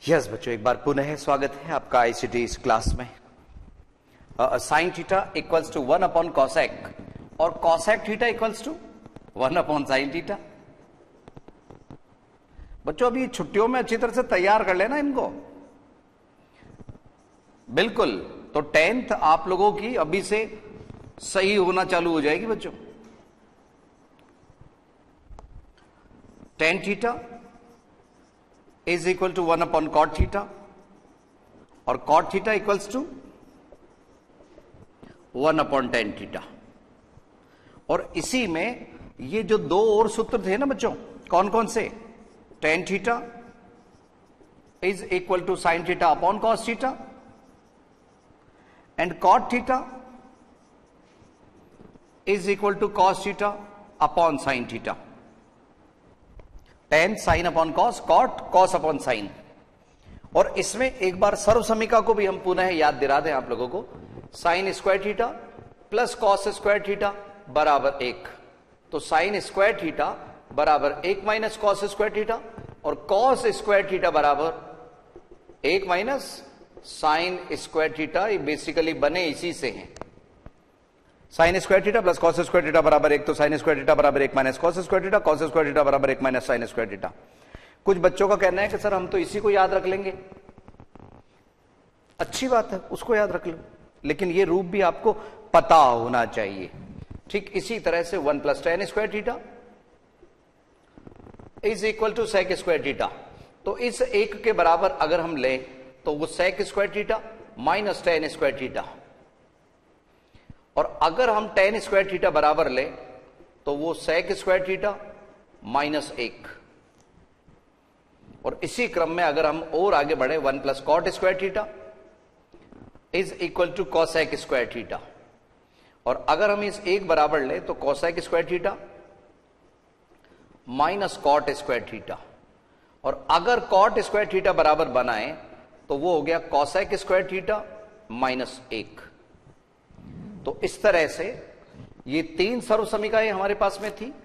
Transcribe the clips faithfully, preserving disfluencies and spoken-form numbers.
Yes बच्चों, एक बार पुनः स्वागत है आपका आईसीटी इस क्लास में। Sine theta equals to one upon cosec और cosec theta equals to one upon sine theta. बच्चों अभी छुट्टियों में अच्छी तरह से तैयार कर लेना इनको, बिल्कुल। तो टेंथ आप लोगों की अभी से सही होना चालू हो जाएगी बच्चों। Tan theta is equal to one upon cot theta और cot theta equals to one upon tan theta. और इसी में ये जो दो और सूत्र थे ना बच्चों, कौन कौन से? Tan theta is equal to sine theta upon cos theta and cot theta is equal to cos theta upon sine theta. Tan sine upon cos, cot cos upon sine. और इसमें एक बार सर्व समीका को भी हम पुनः याद दिला दें आप लोगों को। Sine square theta plus cos square theta बराबर एक। तो साइन स्क्वायर थीटा बराबर एक माइनस कॉस स्क्वायर थीटा और कॉस स्क्वायर थीटा बराबर एक माइनस साइन स्क्वायर थीटा। ये बेसिकली बने इसी से हैं। Sine square theta plus cos square theta बराबर एक। तो साइन स्क्वायर थीटा बराबर एक minus cos square theta, cos square theta बराबर एक माइनस साइन स्क्वायर थीटा। कुछ बच्चों का कहना है कि सर हम तो इसी को याद रख लेंगे। अच्छी बात है, उसको याद रख लो, लेकिन ये रूप भी आपको पता होना चाहिए। ठीक इसी तरह से one plus tan square theta is equal to sec square theta. तो इस एक के बराबर अगर हम लें तो वो sec square theta minus tan square theta. और अगर हम टेन स्क्वायर थीटा बराबर ले तो वो सेक स्क्वायर थीटा माइनस एक। और इसी क्रम में अगर हम और आगे बढ़े, one plus cot square theta is equal to cosec square theta. और अगर हम इस एक बराबर ले तो cosec square theta minus cot square theta. और अगर कॉट स्क्वायर थीटा बराबर बनाए तो वो हो गया कॉसेक स्क्वायर थीटा माइनस एक। तो इस तरह से ये तीन सर्व समीकरणें हमारे पास में थी।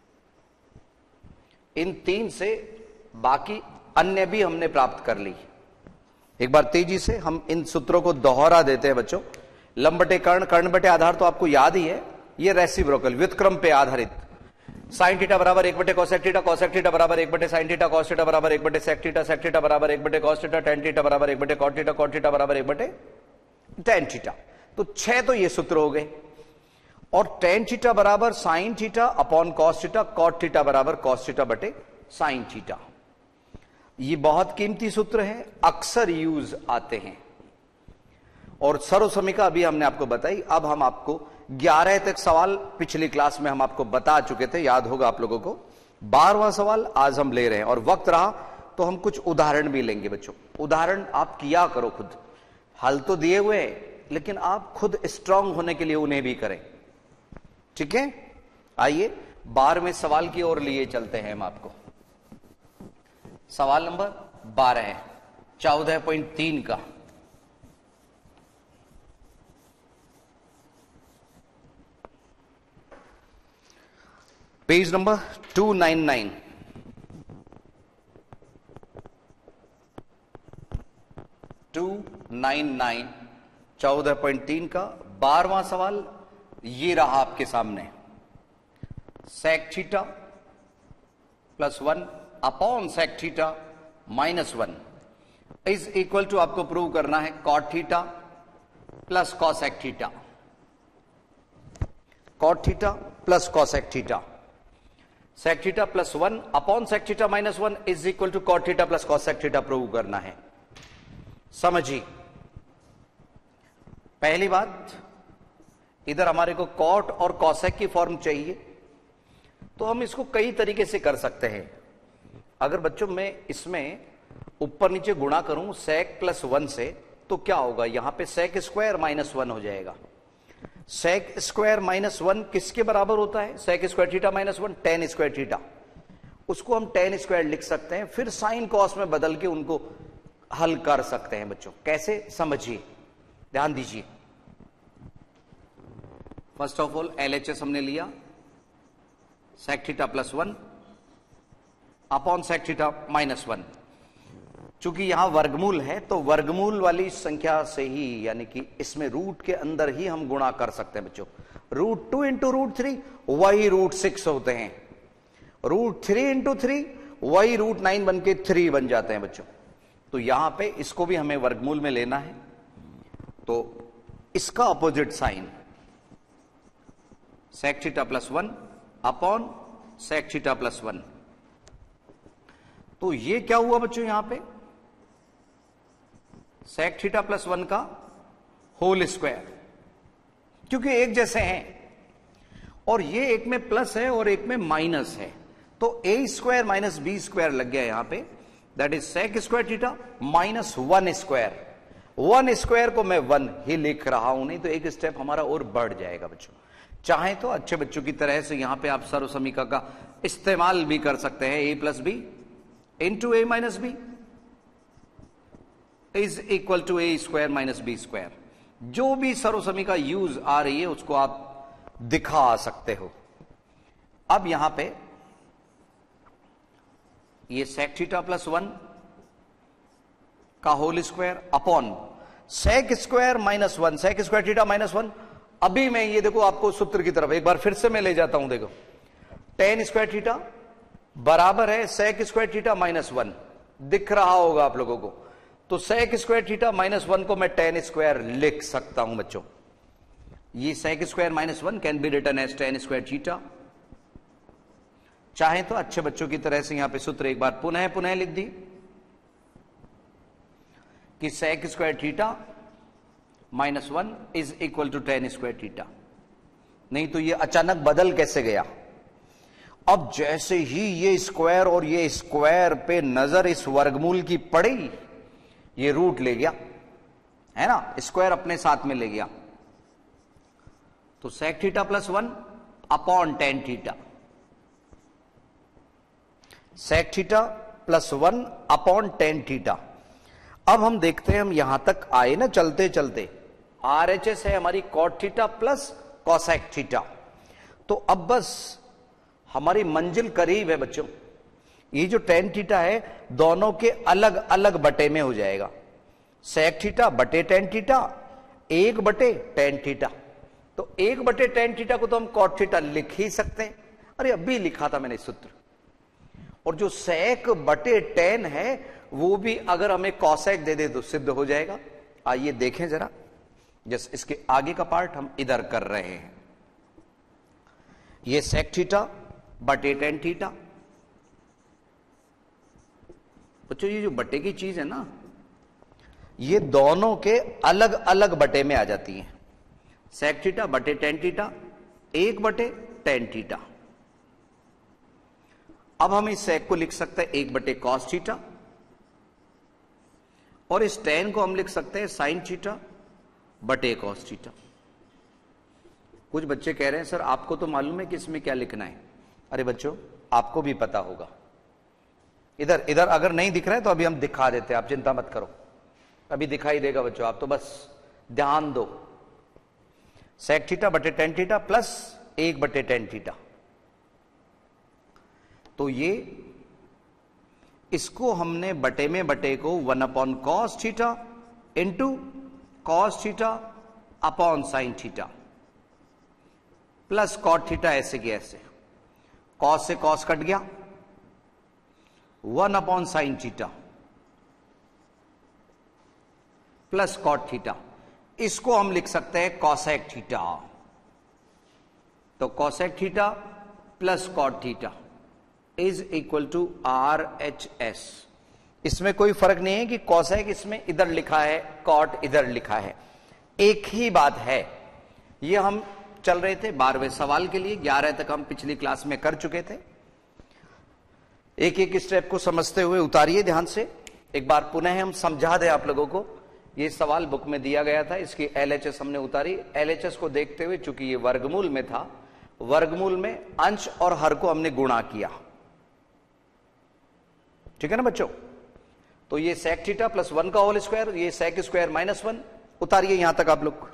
इन तीन से बाकी अन्य भी हमने प्राप्त कर ली। एक बार तेजी से हम इन सूत्रों को दोहरा देते हैं बच्चों। लंब बटे कर्ण, कर्ण बटे आधार तो आपको याद ही है। ये रेसिप्रोकल व्युत्क्रम पे आधारित। साइन थीटा बराबर एक बटे कॉसेक थीटा, कॉसेक थीटा बराबर एक बटे साइन थीटा, कॉस थीटा बराबर एक बटे सेक थीटा, सेक थीटा बराबर एक बटे कॉस थीटा, टेन थीटा बराबर एक बटे कॉट थीटा, कॉट थीटा बराबर एक बटे टेन थीटा। तो छह तो ये सूत्र हो गए। और टेन थीटा बराबर sine theta upon cos theta, cot theta बराबर कॉस थीटा बटे साइन थीटा। ये बहुत कीमती सूत्र है, अक्सर यूज आते हैं। और सर्व समीका अभी हमने आपको बताई। अब हम आपको ग्यारह तक सवाल पिछली क्लास में हम आपको बता चुके थे, याद होगा आप लोगों को। बारहवां सवाल आज हम ले रहे हैं और वक्त रहा तो हम कुछ उदाहरण भी लेंगे बच्चों। उदाहरण आप किया करो खुद। हल तो दिए हुए हैं लेकिन आप खुद स्ट्रांग होने के लिए उन्हें भी करें, ठीक है। आइए बारहवें सवाल की ओर लिए चलते हैं हम आपको। सवाल नंबर बारह है चौदह पॉइंट तीन का। Page number two nine nine. Two nine nine चौदह पॉइंट तीन का बारहवां सवाल ये रहा आपके सामने। Sec theta plus one upon sec theta minus one is equal to, आपको प्रूव करना है, cot theta plus cosec theta. Cot theta plus cosec theta. Sec theta plus one upon sec theta minus one is equal to cot theta plus cosec theta prove करना है। समझिए पहली बात, इधर हमारे को कॉट और कॉसेक की फॉर्म चाहिए। तो हम इसको कई तरीके से कर सकते हैं। अगर बच्चों मैं इसमें ऊपर नीचे गुणा करूं सेक प्लस वन से तो क्या होगा, यहां पे सेक स्क्वायर माइनस वन हो जाएगा। सेक स्क्वायर माइनस वन किसके बराबर होता है? Sec square theta minus one, tan square theta. उसको हम टेन स्क्वायर लिख सकते हैं, फिर साइन कॉस में बदल के उनको हल कर सकते हैं बच्चों। कैसे, समझिए, ध्यान दीजिए। फर्स्ट ऑफ ऑल एलएचएस हमने लिया, sec theta plus one upon sec theta minus one. चूंकि यहां वर्गमूल है तो वर्गमूल वाली संख्या से ही, यानी कि इसमें रूट के अंदर ही हम गुणा कर सकते हैं बच्चों। Root two into root three वही रूट सिक्स होते हैं, रूट थ्री इंटू थ्री वही रूट नाइन बन के थ्री बन जाते हैं बच्चों। तो यहां पे इसको भी हमें वर्गमूल में लेना है, तो इसका opposite sign sec theta plus one upon sec theta plus one. तो ये क्या हुआ बच्चों, यहां पे सेक थीटा प्लस वन का होल स्क्वायर, क्योंकि एक जैसे हैं और ये एक में प्लस है और एक में माइनस है, तो a square minus b square लग गया यहां पे, that is sec square theta minus one square. One square को मैं वन ही लिख रहा हूं, नहीं तो एक स्टेप हमारा और बढ़ जाएगा बच्चों। चाहे तो अच्छे बच्चों की तरह से यहां पे आप सर्व समीकरण का इस्तेमाल भी कर सकते हैं, a plus b into a minus b is equal to a square minus b square. जो भी सर्व समीकरण यूज आ रही है उसको आप दिखा सकते हो। अब यहां पे ये सेक थीटा प्लस वन का whole square upon sec square minus one, sec square theta minus one. अभी मैं ये देखो आपको सूत्र की तरफ एक बार फिर से मैं ले जाता हूं, देखो टेन स्क्वायर थीटा बराबर है sec square theta minus one, दिख रहा होगा आप लोगों को। तो sec square theta minus one को मैं टेन स्क्वायर लिख सकता हूं बच्चों। ये sec square minus one can be written as tan square theta. चाहे तो अच्छे बच्चों की तरह से यहां पे सूत्र एक बार पुनः पुनः लिख दी कि sec square theta minus one is equal to tan square theta. नहीं तो ये अचानक बदल कैसे गया। अब जैसे ही ये स्क्वायर और ये स्क्वायर पे नजर इस वर्गमूल की पड़ी, ये रूट ले गया, है ना, स्क्वायर अपने साथ में ले गया। तो sec theta plus one upon tan theta, sec theta plus one upon tan theta. अब हम देखते हैं, हम यहां तक आए ना चलते चलते, आर एच एस है हमारी cot theta plus cosec theta. तो अब बस हमारी मंजिल करीब है बच्चों। ये जो टेन थीटा है दोनों के अलग अलग बटे में हो जाएगा, सेक थीटा बटे टेन थीटा, एक बटे टेन थीटा। तो एक बटे टेन थीटा को तो हम कॉट थीटा लिख ही सकते हैं, अरे अभी लिखा था मैंने सूत्र। और जो सेक बटे टेन है वो भी अगर हमें कॉसेक दे दे तो सिद्ध हो जाएगा। आइए देखें जरा, जैसे इसके आगे का पार्ट हम इधर कर रहे हैं। ये सेक थीटा बटे टेन थीटा। बच्चों ये जो बटे की चीज है ना, ये दोनों के अलग अलग बटे में आ जाती है। सेक थीटा बटे टेन थीटा, एक बटे टेन थीटा। अब हम इस सेक को लिख सकते हैं एक बटे कॉस थीटा, और इस टेन को हम लिख सकते हैं साइन थीटा बटे कॉस थीटा। कुछ बच्चे कह रहे हैं सर आपको तो मालूम है कि इसमें क्या लिखना है। अरे बच्चों आपको भी पता होगा। इधर इधर अगर नहीं दिख रहा है तो अभी हम दिखा देते हैं, आप चिंता मत करो, अभी दिखाई देगा बच्चों, आप तो बस ध्यान दो। सेक थीटा बटे टेन थीटा प्लस एक बटे टेन थीटा। तो ये इसको हमने बटे में बटे को one upon cos theta into cos theta upon sine theta plus cot theta, ऐसे की ऐसे। कॉस से कॉस कट गया, one upon sine theta plus cot theta. इसको हम लिख सकते हैं कॉसेक थीटा। तो cosec theta plus cot theta is equal to R H S. इसमें कोई फर्क नहीं है कि कॉसेक इसमें इधर लिखा है, कॉट इधर लिखा है, एक ही बात है। ये हम चल रहे थे बारहवें सवाल के लिए, ग्यारह तक हम पिछली क्लास में कर चुके थे। एक एक स्टेप को समझते हुए उतारिए ध्यान से। एक बार पुनः हम समझा दें आप लोगों को। ये सवाल बुक में दिया गया था, इसकी एलएचएस हमने उतारी। एलएचएस को देखते हुए, चूंकि ये वर्गमूल में था, वर्गमूल में अंश और हर को हमने गुणा किया, ठीक है ना बच्चों। तो ये सेक थीटा प्लस वन का होल स्क्वायर, ये सेक स्क्वायर माइनस वन। उतारिए यहां तक आप लोग।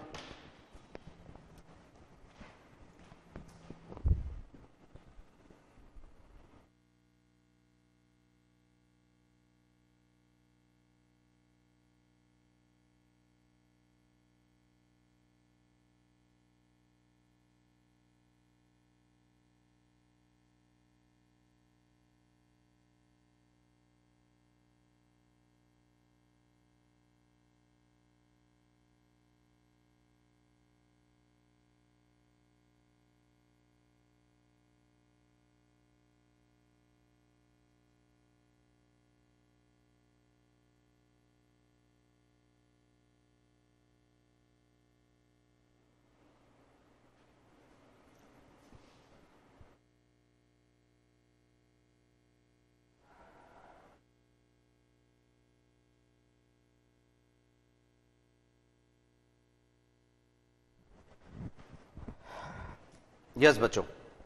यस बच्चों,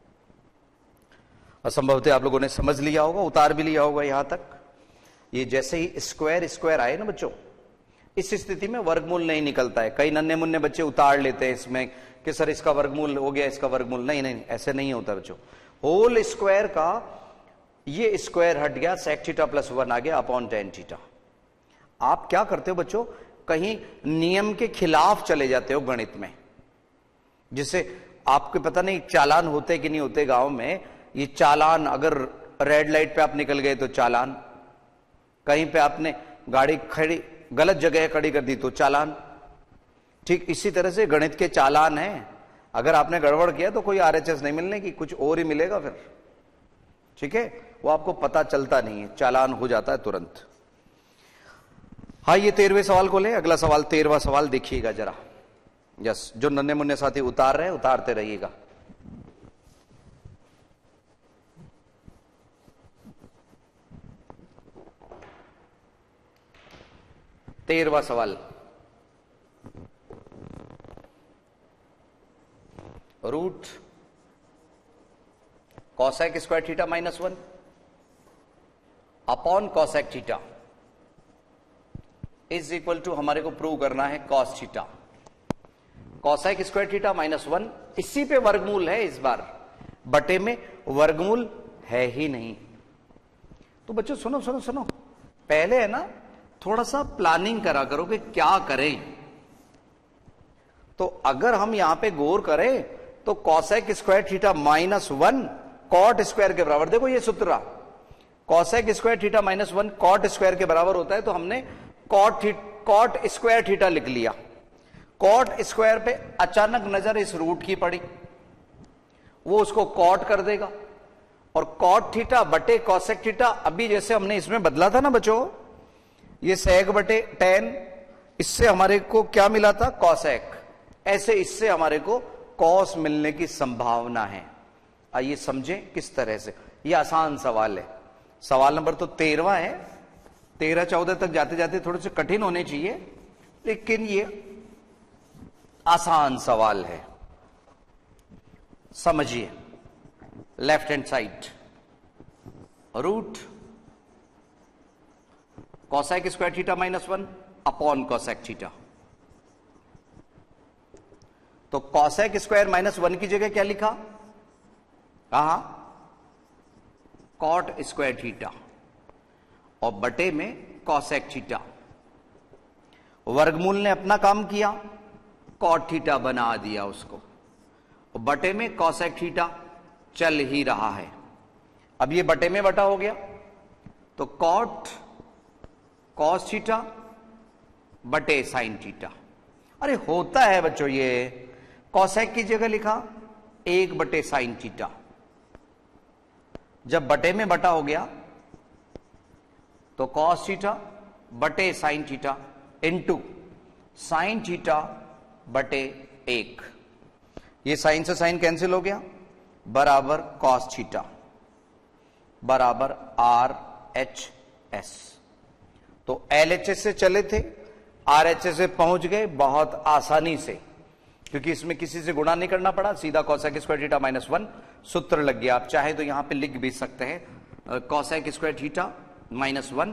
असंभवतः आप लोगों ने समझ लिया होगा, उतार भी लिया होगा यहां तक। ये जैसे ही स्क्वायर स्क्वायर आए ना बच्चों, इस स्थिति में वर्गमूल नहीं निकलता है। कई नन्हे मुन्ने बच्चे उतार लेते हैं इसमें कि सर इसका वर्गमूल हो गया, इसका वर्गमूल नहीं नहीं ऐसे नहीं होता बच्चों। होल स्क्वायर का ये स्क्वायर हट गया, सेक थीटा प्लस वन आ गया अपॉन टेन थीटा। आप क्या करते हो बच्चों, कहीं नियम के खिलाफ चले जाते हो गणित में, जिससे आपको पता नहीं चालान होते कि नहीं होते गांव में। ये चालान, अगर रेड लाइट पे आप निकल गए तो चालान, कहीं पे आपने गाड़ी खड़ी गलत जगह खड़ी कर दी तो चालान। ठीक इसी तरह से गणित के चालान हैं, अगर आपने गड़बड़ किया तो कोई आरएचएस नहीं मिलने की, कुछ और ही मिलेगा फिर। ठीक है, वो आपको पता चलता नहीं है, चालान हो जाता है तुरंत। हाँ, ये तेरहवें सवाल को ले, अगला सवाल तेरहवा सवाल देखिएगा जरा। यस, जो नन्हे मुन्ने साथी उतार रहे हैं उतारते रहिएगा। तेरहवा सवाल, root cosec square theta minus one upon cosec theta is equal to, हमारे को प्रूव करना है cos theta. Cosec square theta minus one, इसी पे वर्गमूल है इस बार, बटे में वर्गमूल है ही नहीं। तो बच्चों सुनो सुनो सुनो, पहले है ना थोड़ा सा प्लानिंग करा करो कि क्या करें। तो अगर हम यहां पे गौर करें तो cosec square theta minus one cot square के बराबर, देखो ये सूत्र, cosec square theta minus one cot square के बराबर होता है। तो हमने कॉट कॉट स्क्वायर थीटा लिख लिया। कॉट स्क्वायर पे अचानक नजर इस रूट की पड़ी, वो उसको कॉट कर देगा, और कॉट थीटा बटे कॉसेक थीटा, अभी जैसे हमने इसमें बदला था ना बच्चों, ये सेक बटे टेन, इससे हमारे को क्या मिला था, कॉसेक। ऐसे इससे हमारे को कॉस मिलने की संभावना है। आइए समझें किस तरह से। ये आसान सवाल है, सवाल नंबर तो तेरहवा है। तेरह चौदह तक जाते जाते थोड़े से कठिन होने चाहिए, लेकिन ये आसान सवाल है। समझिए, left hand side root cosec square theta minus one upon cosec theta. तो कॉसेक स्क्वायर माइनस वन की जगह क्या लिखा, कहा कॉट स्क्वायर थीटा, और बटे में कॉसेक थीटा। वर्गमूल ने अपना काम किया, कॉट थीटा बना दिया उसको, और बटे में कॉसेक थीटा चल ही रहा है। अब ये बटे में बटा हो गया, तो कॉट कॉस थीटा बटे साइन थीटा। अरे होता है बच्चों, ये कॉसेक की जगह लिखा एक बटे साइन थीटा, जब बटे में बटा हो गया तो कॉस थीटा बटे sine theta into sine theta बटे एक। ये साइन से साइन कैंसिल हो गया, बराबर कॉस थीटा बराबर आर एच एस। तो एल एच एस से चले थे, आर एच एस से पहुंच गए बहुत आसानी से, क्योंकि इसमें किसी से गुणा नहीं करना पड़ा, सीधा cosec square theta minus one सूत्र लग गया। आप चाहे तो यहां पे लिख भी सकते हैं cosec square theta minus one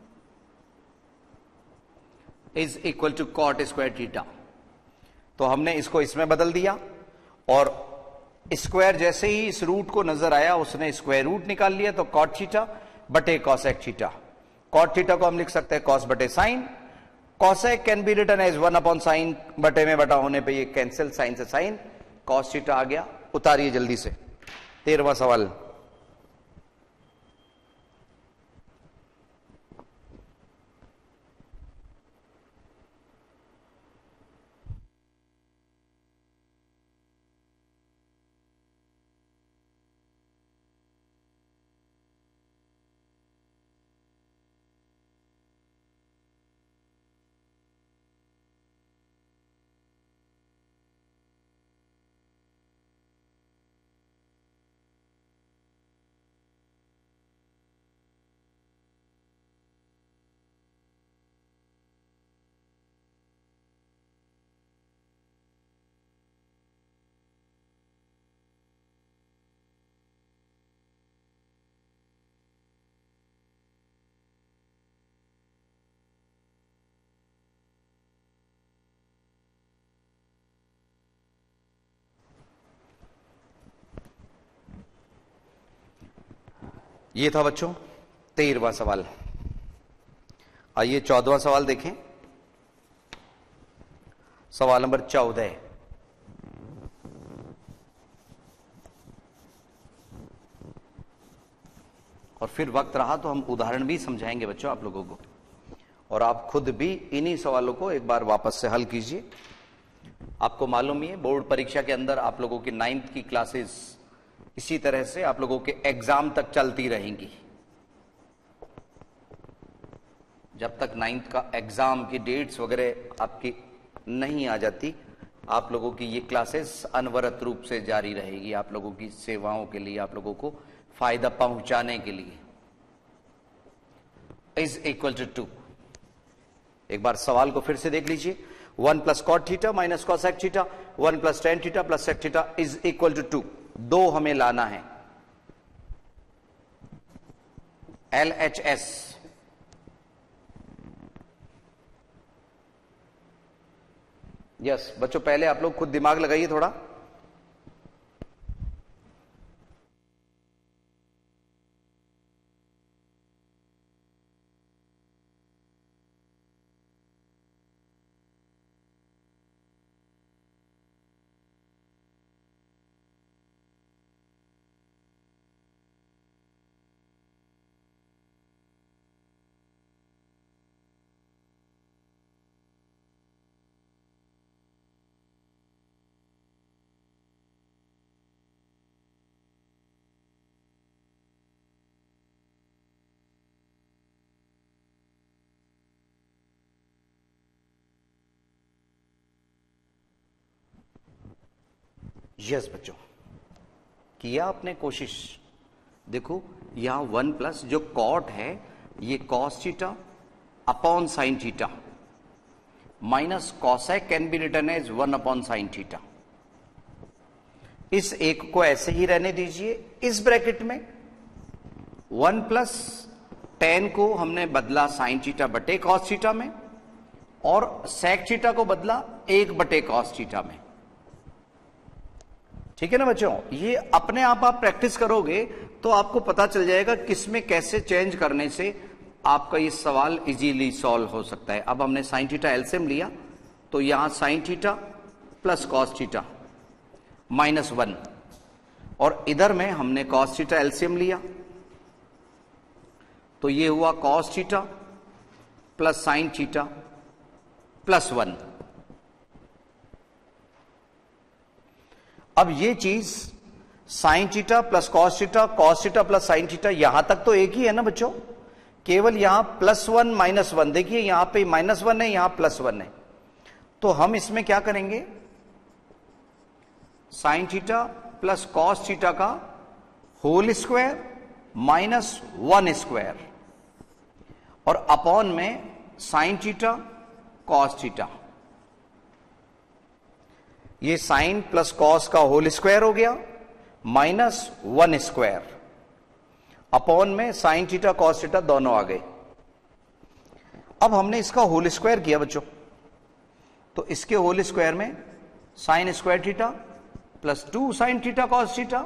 is equal to cot square theta. तो हमने इसको इसमें बदल दिया, और स्क्वायर जैसे ही इस रूट को नजर आया उसने स्क्वायर रूट निकाल लिया, तो कॉट थीटा बटे कॉसेक थीटा। कॉट थीटा को हम लिख सकते हैं कॉस बटे sine. Cosec can be written as one upon sine, बटे में बटा होने पे ये कैंसिल, साइन से साइन, कॉस थीटा आ गया। उतारिए जल्दी से तेरहवां सवाल। ये था बच्चों तेरहवां सवाल। आइए चौदहवां सवाल देखें। सवाल नंबर चौदह। और फिर वक्त रहा तो हम उदाहरण भी समझाएंगे बच्चों आप लोगों को, और आप खुद भी इन्हीं सवालों को एक बार वापस से हल कीजिए। आपको मालूम ही है बोर्ड परीक्षा के अंदर आप लोगों की नाइन्थ की क्लासेस इसी तरह से आप लोगों के एग्जाम तक चलती रहेंगी। जब तक नाइन्थ का एग्जाम की डेट्स वगैरह आपकी नहीं आ जाती, आप लोगों की ये क्लासेस अनवरत रूप से जारी रहेगी, आप लोगों की सेवाओं के लिए, आप लोगों को फायदा पहुंचाने के लिए। Is equal to two. एक बार सवाल को फिर से देख लीजिए। One plus cot theta minus cosec theta, one plus tan theta plus sec theta is equal to two. दो हमें लाना है। एल एच एस यस बच्चों, पहले आप लोग खुद दिमाग लगाइए थोड़ा। यस बच्चों, किया आपने कोशिश। देखो यहां वन प्लस जो कॉट है ये cos theta upon sine theta minus cosec can be return as one upon sine theta. इस एक को ऐसे ही रहने दीजिए। इस ब्रैकेट में वन प्लस टेन को हमने बदला साइन थीटा बटे कॉस थीटा में, और सेक थीटा को बदला एक बटे कॉस थीटा में। ठीक है ना बच्चों, ये अपने आप आप प्रैक्टिस करोगे तो आपको पता चल जाएगा किसमें कैसे चेंज करने से आपका ये सवाल इजीली सॉल्व हो सकता है। अब हमने साइन थीटा एलसीएम लिया तो यहां sine theta plus cos theta minus one, और इधर में हमने कॉस थीटा एलसीएम लिया तो ये हुआ cos theta plus sine theta plus one. अब ये चीज sine theta plus cos theta, cos theta plus sine theta, यहां तक तो एक ही है ना बच्चों, केवल यहां प्लस वन माइनस वन। देखिए यहां पे माइनस वन है, यहां प्लस वन है, तो हम इसमें क्या करेंगे, sine theta plus cos theta का whole square minus one square, और अपॉन में साइन थीटा कॉस थीटा। ये साइन प्लस कॉस का होल स्क्वायर हो गया माइनस वन स्क्वायर, अपॉन में साइन थीटा कॉस थीटा दोनों आ गए। अब हमने इसका होल स्क्वायर किया बच्चों, तो इसके होल स्क्वायर में sine square theta plus two sine theta cos theta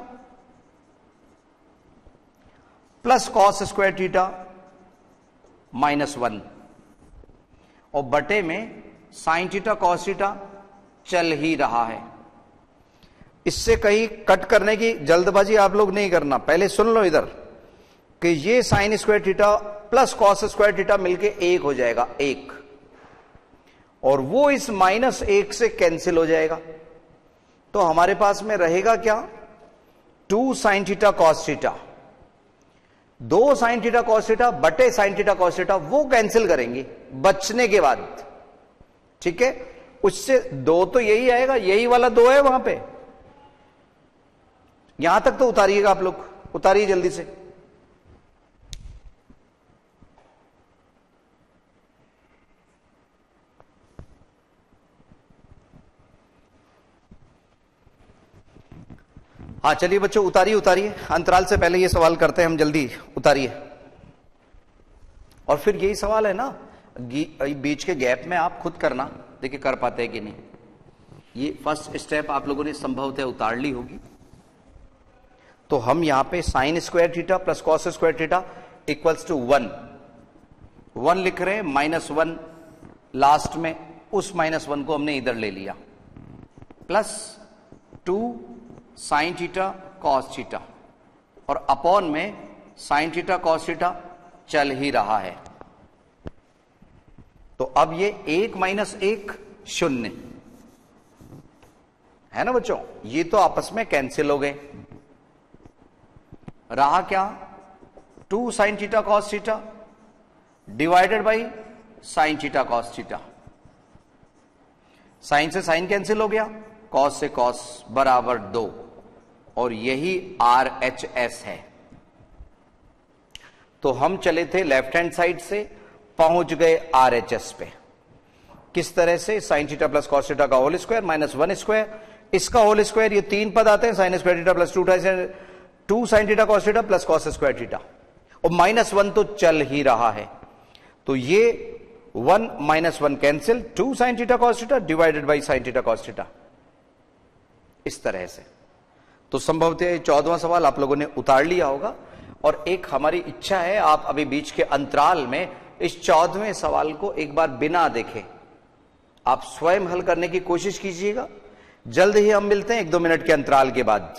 plus cos square theta minus one, और बटे में साइन थीटा कॉस थीटा चल ही रहा है। इससे कहीं कट करने की जल्दबाजी आप लोग नहीं करना, पहले सुन लो इधर कि ये sine square theta plus cos square theta मिलके एक हो जाएगा, एक, और वो इस माइनस एक से कैंसिल हो जाएगा। तो हमारे पास में रहेगा क्या, two sine theta cos theta, दो साइन थीटा कॉस थीटा बटे साइन थीटा कॉस थीटा, वो कैंसिल करेंगे बचने के बाद। ठीक है, उससे दो तो यही आएगा, यही वाला दो है वहां पे। यहां तक तो उतारिएगा आप लोग, उतारिए जल्दी से। हाँ चलिए बच्चों उतारिए उतारिए, अंतराल से पहले ये सवाल करते हैं हम, जल्दी उतारिए। और फिर यही सवाल है ना, बीच के गैप में आप खुद करना, देखिए कर पाते हैं कि नहीं। ये फर्स्ट स्टेप आप लोगों ने संभवतः उतार ली होगी। तो हम यहां पे sine square theta plus cos square theta equals to one one लिख रहे हैं, माइनस वन लास्ट में, उस माइनस वन को हमने इधर ले लिया, plus two sine theta cos theta, और अपॉन में साइन थीटा कॉस थीटा चल ही रहा है। तो अब ये एक माइनस एक शून्य है ना बच्चों, ये तो आपस में कैंसिल हो गए। रहा क्या, two sine theta cos theta divided by sine theta cos theta. Sine से साइन कैंसिल हो गया, कॉस से कॉस बराबर दो, और यही आर एच एस है। तो हम चले थे लेफ्ट हैंड साइड से, पहुंच गए आर एच एस पे। किस तरह से, sine theta plus cos theta का whole square minus one square, इसका होल स्क्वायर, ये तीन पद आते हैं, sine square theta plus two two sine theta cos theta plus cos square theta, और माइनस वन तो चल ही रहा है। तो ये one minus one cancel, two sine theta cos theta divided by sine theta cos theta, इस तरह से। तो संभवतः चौदहवां सवाल आप लोगों ने उतार लिया होगा, और एक हमारी इच्छा है आप अभी बीच के अंतराल में इस चौदहवें सवाल को एक बार बिना देखे आप स्वयं हल करने की कोशिश कीजिएगा। जल्द ही हम मिलते हैं एक दो मिनट के अंतराल के बाद।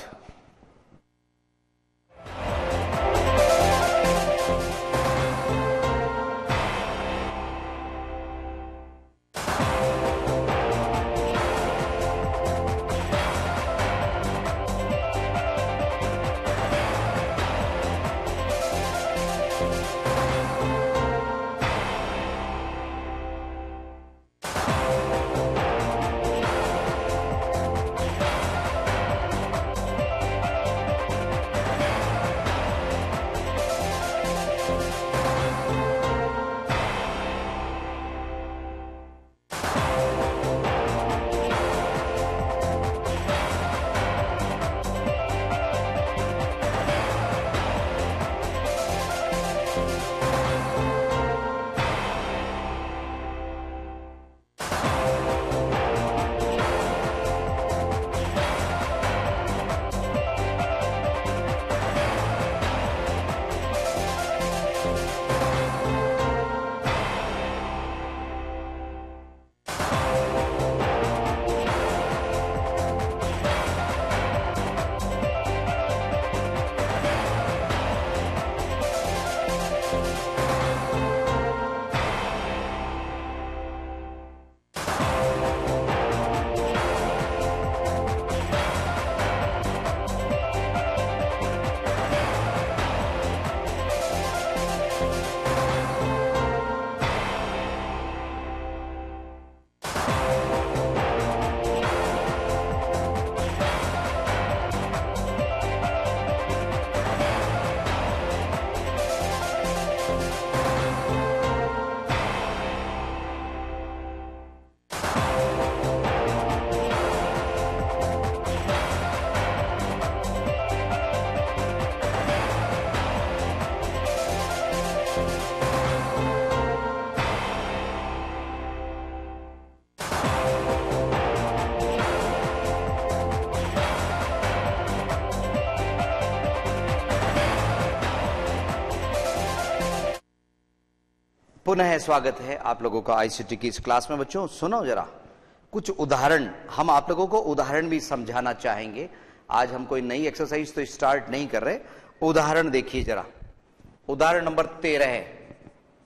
पुनः स्वागत है आप लोगों का आईसीटी की इस क्लास में। बच्चों सुनो जरा, कुछ उदाहरण हम आप लोगों को उदाहरण भी समझाना चाहेंगे। आज हम कोई नई एक्सरसाइज तो स्टार्ट नहीं कर रहे, उदाहरण देखिए जरा। उदाहरण नंबर तेरह है,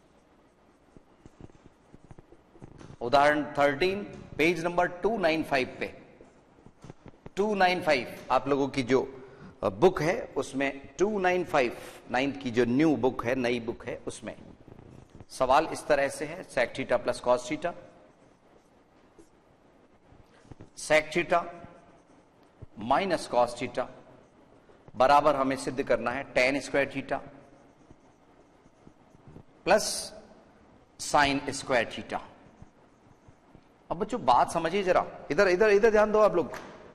उदाहरण thirteen, page number two nine five पे। टू नाइन फाइव आप लोगों की जो बुक है उसमें टू नाइन फाइव, नाइन्थ की जो न्यू बुक है, नई बुक है, उसमें सवाल इस तरह से है, sec theta plus cos theta, sec theta minus cos theta बराबर हमें सिद्ध करना है tan square theta plus sine square theta. अब बच्चों बात समझिए जरा, इधर इधर इधर ध्यान दो आप लोग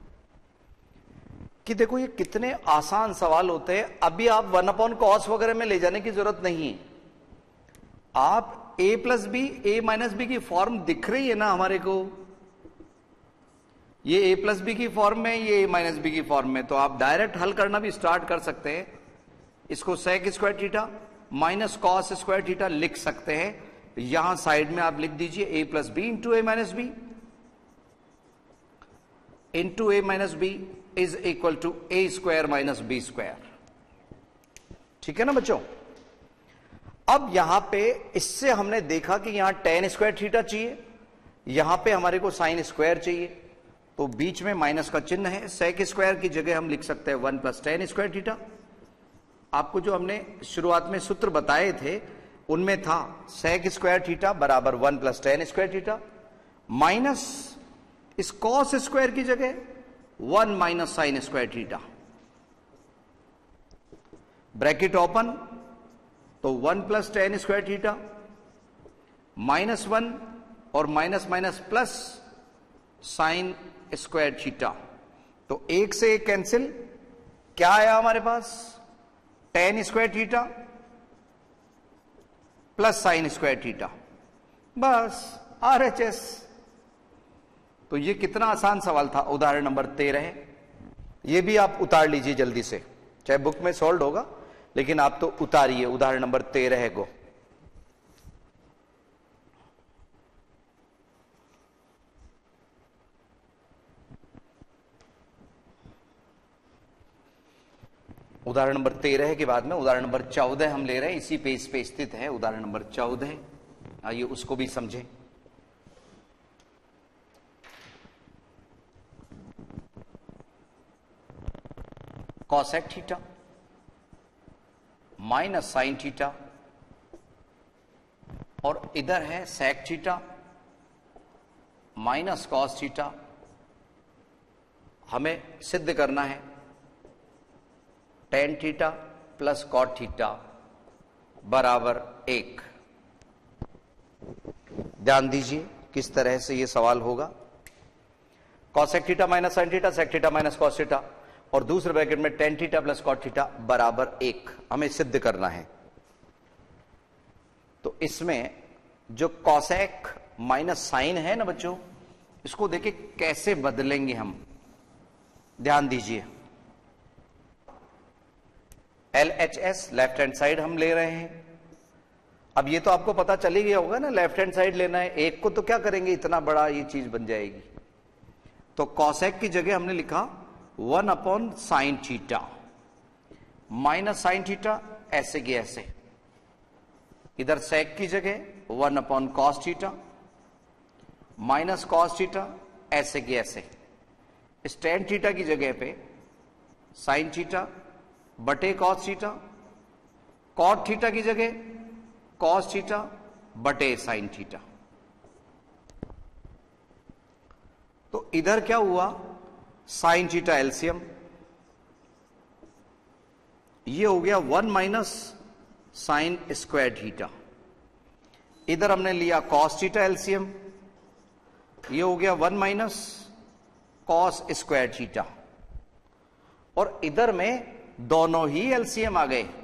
कि देखो ये कितने आसान सवाल होते हैं। अभी आप वन अपॉन कॉस वगैरह में ले जाने की जरूरत नहीं है। आप a plus b, a minus b की फॉर्म दिख रही है ना हमारे को, ये ए प्लस बी की फॉर्म में, ये ए माइनस बी की फॉर्म में, तो आप डायरेक्ट हल करना भी स्टार्ट कर सकते हैं। इसको sec square theta minus cos square theta लिख सकते हैं। यहां साइड में आप लिख दीजिए a plus b into a minus b into a minus b is equal to a square minus b square. ठीक है ना बच्चों। अब यहां पे इससे हमने देखा कि यहां टेन स्क्वायर थीटा चाहिए, यहां पे हमारे को साइन स्क्वायर चाहिए, तो बीच में माइनस का चिन्ह है। सेक स्क्वायर की जगह हम लिख सकते हैं one plus tan square theta. आपको जो हमने शुरुआत में सूत्र बताए थे उनमें था सेक स्क्वायर थीटा बराबर one plus tan square theta minus इस कॉस स्क्वायर की जगह one minus sine square theta, bracket open, तो one plus tan square theta minus one और minus minus plus sine square theta. तो एक से एक कैंसिल, क्या आया हमारे पास tan square theta plus sine square theta, बस आरएचएस। तो ये कितना आसान सवाल था, उदाहरण नंबर तेरह। ये भी आप उतार लीजिए जल्दी से, चाहे बुक में सॉल्व होगा लेकिन आप तो उतारिए उदाहरण नंबर तेरह को। उदाहरण नंबर तेरह के बाद में उदाहरण नंबर चौदह हम ले रहे हैं, इसी पेज पे स्थित है उदाहरण नंबर चौदह। आइए उसको भी समझें। Cosec theta minus sine theta और इधर है sec theta minus cos theta. हमें सिद्ध करना है tan theta plus cot theta बराबर एक। ध्यान दीजिए किस तरह से यह सवाल होगा। Cosec theta minus sine theta, sec theta minus cos theta और दूसरे ब्रैकेट में tan theta plus cot theta बराबर एक हमें सिद्ध करना है। तो इसमें जो कॉसेक माइनस साइन है ना बच्चों, इसको देखिए कैसे बदलेंगे हम। ध्यान दीजिए, L H S left hand side हम ले रहे हैं। अब ये तो आपको पता चल ही गया होगा ना, लेफ्ट हैंड साइड लेना है। एक को तो क्या करेंगे, इतना बड़ा ये चीज बन जाएगी। तो कॉसेक की जगह हमने लिखा one upon sine theta minus sine theta, ऐसे की ऐसे। इधर सेक की जगह one upon cos theta minus cos theta, ऐसे की ऐसे। इस टेन थीटा की जगह पे साइन थीटा बटे कॉस थीटा, कॉट थीटा की जगह कॉस थीटा बटे साइन थीटा। तो इधर क्या हुआ, साइन थीटा एलसीएम, ये हो गया one minus sine square theta. इधर हमने लिया कॉस थीटा एलसीएम, ये हो गया one minus cos square theta. और इधर में दोनों ही एलसीएम आ गए,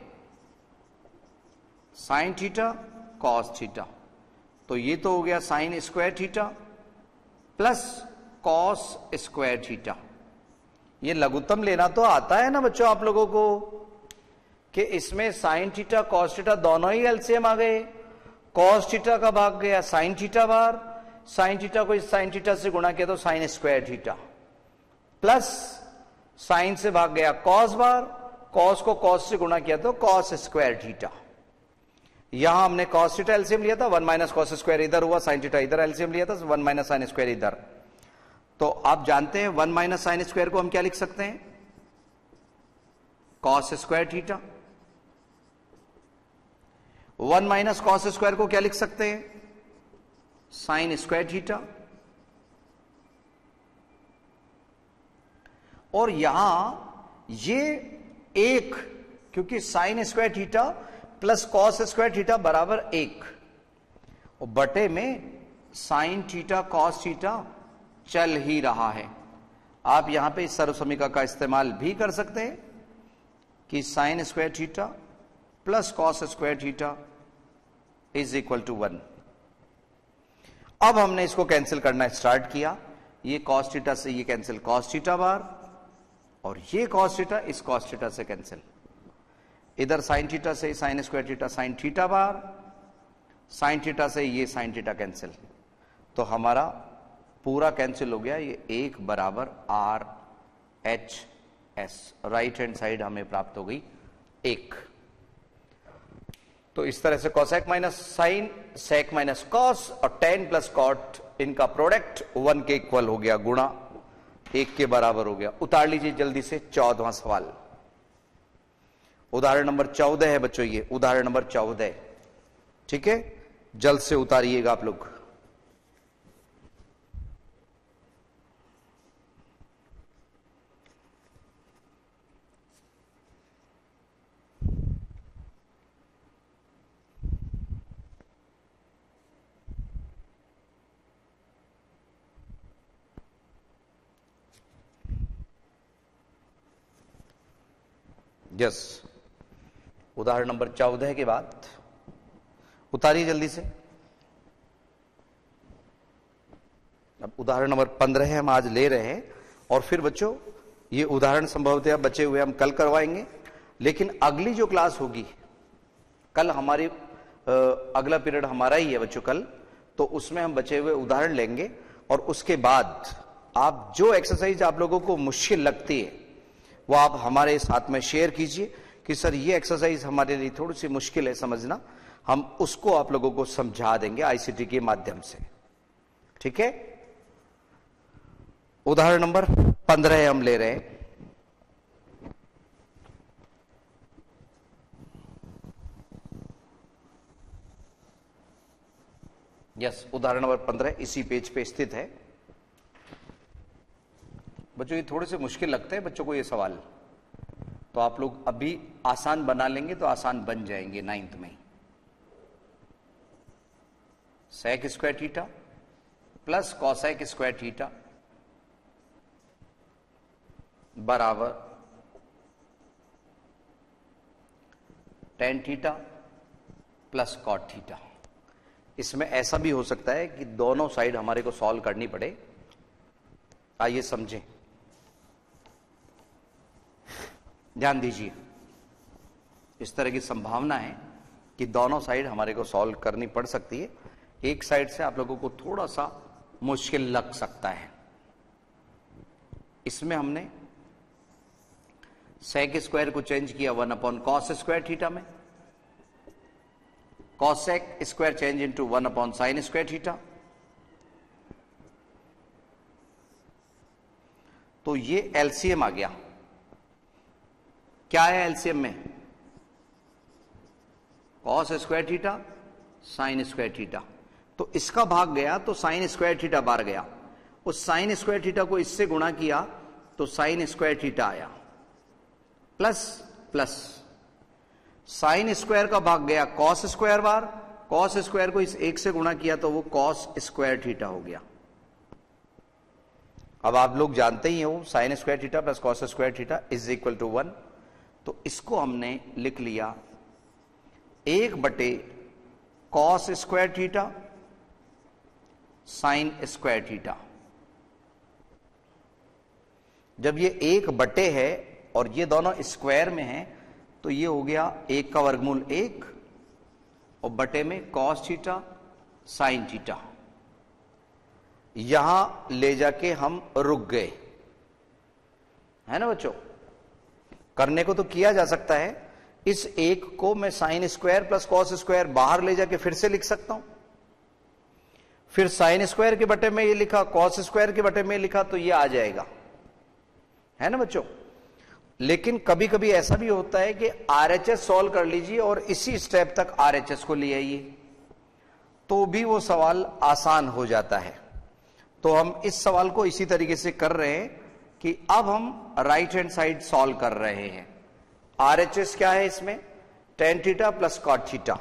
साइन थीटा कॉस थीटा। तो ये तो हो गया sine square theta plus cos square theta. ये लघुत्तम लेना तो आता है ना बच्चों आप लोगों को, कि इसमें साइन थीटा कॉस थीटा दोनों ही एलसीएम आ गए। कॉस थीटा का भाग गया साइन थीटा बार, साइन थीटा को इस साइन थीटा से गुणा किया तो sine square theta, plus sine से भाग गया कॉस बार, कॉस को कॉस से गुणा किया तो कॉस स्क्वायर थीटा। यहां हमने कॉस थीटा एलसीएम लिया था, वन माइनस कॉस स्क्वायर इधर हुआ, साइन थीटा इधर एलसीएम लिया था, वन माइनस साइन स्क्वायर इधर। तो आप जानते हैं वन माइनस साइन स्क्वायर को हम क्या लिख सकते हैं, cos square theta. One minus cos square को क्या लिख सकते हैं, साइन स्क्वायर थीटा। और यहां ये एक, क्योंकि sine square theta plus cos square theta बराबर एक, और बटे में साइन थीटा कॉस थीटा चल ही रहा है। आप यहां पे इस सर्व समीकरण का इस्तेमाल भी कर सकते हैं कि sine square theta plus cos square theta is equal to one. अब हमने इसको कैंसिल करना स्टार्ट किया। ये cos थीटा से ये कैंसिल cos थीटा बार, और ये cos थीटा इस cos थीटा से कैंसिल, इधर sin थीटा से sin square theta sin theta बार, sin थीटा से ये sin थीटा कैंसिल, तो हमारा पूरा कैंसिल हो गया। ये एक बराबर R H S, right hand side हमें प्राप्त हो गई एक। तो इस तरह से cosec minus sine, sec minus cos और टेन प्लस कॉट, इनका प्रोडक्ट वन के इक्वल हो गया, गुणा एक के बराबर हो गया। उतार लीजिए जल्दी से चौदहवां सवाल, उदाहरण नंबर चौदह है बच्चों, ये उदाहरण नंबर चौदह, ठीक है, जल्द से उतारिएगा आप लोग। यस, उदाहरण नंबर चौदह के बाद उतारिए जल्दी से। अब उदाहरण नंबर पंद्रह हम आज ले रहे हैं, और फिर बच्चों ये उदाहरण संभवतः बचे हुए हम कल करवाएंगे, लेकिन अगली जो क्लास होगी कल, हमारी अगला पीरियड हमारा ही है बच्चों कल, तो उसमें हम बचे हुए उदाहरण लेंगे, और उसके बाद आप जो एक्सरसाइज आप लोगों को मुश्किल लगती है वो आप हमारे साथ में शेयर कीजिए कि सर ये एक्सरसाइज हमारे लिए थोड़ी सी मुश्किल है समझना, हम उसको आप लोगों को समझा देंगे आईसीटी के माध्यम से, ठीक है। उदाहरण नंबर पंद्रह हम ले रहे हैं, यस, उदाहरण नंबर पंद्रह इसी पेज पे स्थित है बच्चों। ये थोड़े से मुश्किल लगते हैं बच्चों को ये सवाल, तो आप लोग अभी आसान बना लेंगे तो आसान बन जाएंगे नाइन्थ में। Sec square theta plus cosec square theta बराबर tan theta plus cot theta. इसमें ऐसा भी हो सकता है कि दोनों साइड हमारे को सॉल्व करनी पड़े, आइए समझें, ध्यान दीजिए। इस तरह की संभावना है कि दोनों साइड हमारे को सॉल्व करनी पड़ सकती है, एक साइड से आप लोगों को थोड़ा सा मुश्किल लग सकता है। इसमें हमने सेक स्क्वायर को चेंज किया one upon cos square theta में, cosec square change into one upon sine square theta, तो ये एलसीएम आ गया। क्या है एलसीएम में? Cos square theta sine square theta, तो इसका भाग गया तो साइन स्क्वायर थीटा बार गया, उस साइन स्क्वायर थीटा को इससे गुणा किया तो साइन स्क्वायर थीटा आया, प्लस प्लस साइन स्क्वायर का भाग गया कॉस स्क्वायर बार, कॉस स्क्वायर को इस एक से गुणा किया तो वो कॉस स्क्वायर थीटा हो गया। अब आप लोग जानते ही हो sine square theta plus cos square theta is equal to one, तो इसको हमने लिख लिया एक बटे cos square theta sine square theta. जब ये एक बटे है और ये दोनों स्क्वायर में है तो ये हो गया एक का वर्गमूल एक और बटे में कॉस थीटा साइन थीटा। यहां ले जाके हम रुक गए, है ना बच्चों। करने को तो किया जा सकता है, इस एक को मैं sine square plus cos square बाहर ले जाके फिर से लिख सकता हूं, फिर साइन स्क्वायर के बटे में ये लिखा, कॉस स्क्वायर के बटे में लिखा, तो ये आ जाएगा, है ना बच्चों। लेकिन कभी कभी ऐसा भी होता है कि आरएचएस सॉल्व कर लीजिए और इसी स्टेप तक आरएचएस को ले आइए, तो भी वो सवाल आसान हो जाता है। तो हम इस सवाल को इसी तरीके से कर रहे हैं कि अब हम राइट हैंड साइड सॉल्व कर रहे हैं। आरएचएस क्या है इसमें? Tan theta plus cot theta,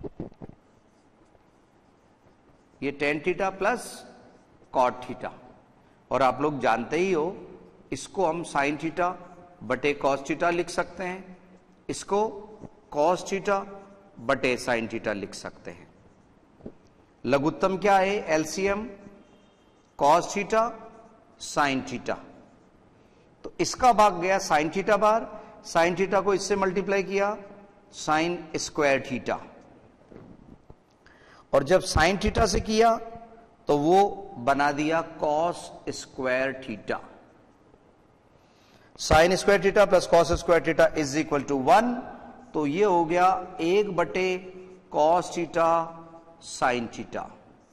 ये tan theta plus cot theta, और आप लोग जानते ही हो इसको हम साइन थीटा बटे कॉस थीटा लिख सकते हैं, इसको कॉस थीटा बटे साइन थीटा लिख सकते हैं। लघुत्तम क्या है? LCM cos theta sine theta. तो इसका भाग गया साइन थीटा बार, साइन थीटा को इससे मल्टीप्लाई किया साइन स्क्वायर थीटा, और जब साइन थीटा से किया तो वो बना दिया cos square theta. Sine square theta plus cos square theta is equal to one. तो ये हो गया एक बटे कॉस थीटा साइन थीटा।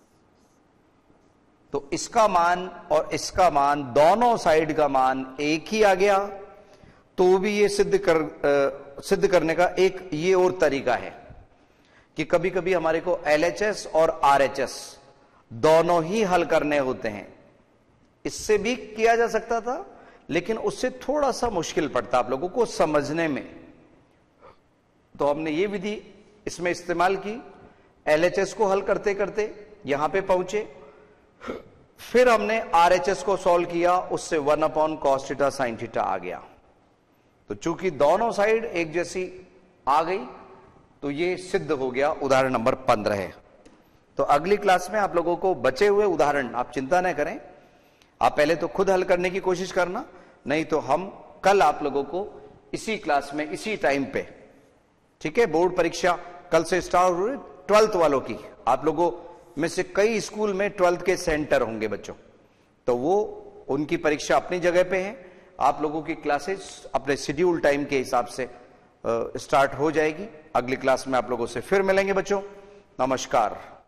तो इसका मान और इसका मान, दोनों साइड का मान एक ही आ गया। तो भी ये सिद्ध कर आ, सिद्ध करने का एक ये और तरीका है कि कभी कभी हमारे को एल एच एस और आर एच एस दोनों ही हल करने होते हैं। इससे भी किया जा सकता था, लेकिन उससे थोड़ा सा मुश्किल पड़ता आप लोगों को समझने में। तो हमने ये विधि इसमें इस्तेमाल की, एल एच एस को हल करते करते यहां पे पहुंचे, फिर हमने आर एच एस को सॉल्व किया, उससे one upon cos theta sine theta आ गया। तो चूंकि दोनों साइड एक जैसी आ गई तो ये सिद्ध हो गया उदाहरण नंबर पंद्रह है। तो अगली क्लास में आप लोगों को बचे हुए उदाहरण आप चिंता न करें, आप पहले तो खुद हल करने की कोशिश करना, नहीं तो हम कल आप लोगों को इसी क्लास में इसी टाइम पे, ठीक है, बोर्ड परीक्षा कल से स्टार्ट हो रही ट्वेल्थ वालों की। आप लोगों में से कई स्कूल में ट्वेल्थ के सेंटर होंगे बच्चों, तो वो उनकी परीक्षा अपनी जगह पे है। आप लोगों की क्लासेस अपने शेड्यूल टाइम के हिसाब से स्टार्ट हो जाएगी। अगली क्लास में आप लोगों से फिर मिलेंगे बच्चों। नमस्कार।